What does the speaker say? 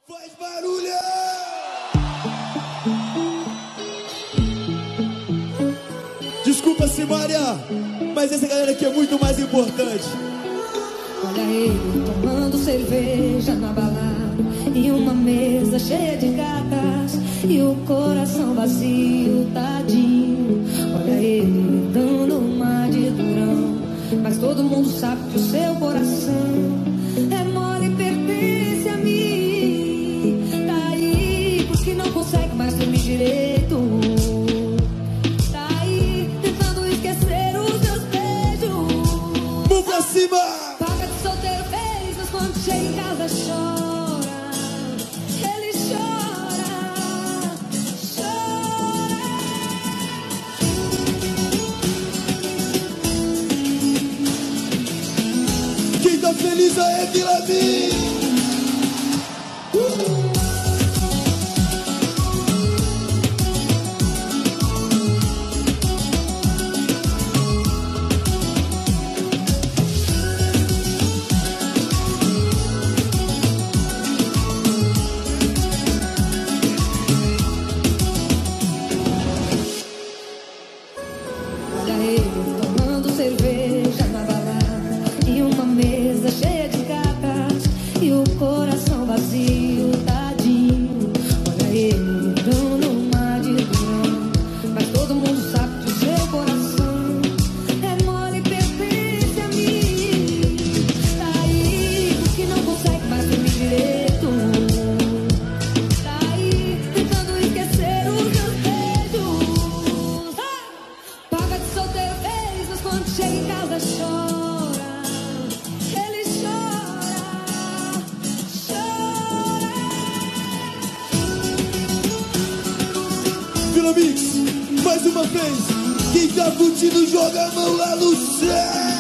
Faz barulho! Desculpa, Simária, mas essa galera aqui é muito mais importante. Olha ele tomando cerveja na balada e uma mesa cheia de gatas e o coração vazio, tadinho. Olha ele dando uma de durão, mas todo mundo sabe que o seu coração é mole e pertence a mim. Tá aí porque não consegue mais dormir direito. Tá aí tentando esquecer os seus beijos. Vamos pra cima! Paga de solteiro feliz, mas quando chega em casa chora. Ele chora, chora. Quem tá feliz aí, Vila Mi! Olha ele tomando cerveja na balada e uma mesa cheia de gatas e o coração vazio, tadinho. Olha ele dando uma de durão, mas todo mundo sabe que o seu coração é mole e pertence a mim. Tá aí porque não consegue mais dormir direito. Tá aí tentando esquecer os seus beijos. Paga de solteiro feliz, mas quando chega em casa chora. Ele chora, chora. Vila Mix, mais uma vez. Quem tá curtindo, joga a mão lá no céu!